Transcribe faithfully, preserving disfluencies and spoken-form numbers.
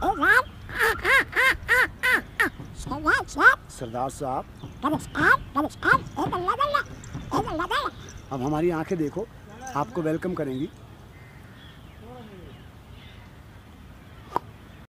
सरदार साहब, अब हमारी आंखें देखो, आपको वेलकम करेंगी।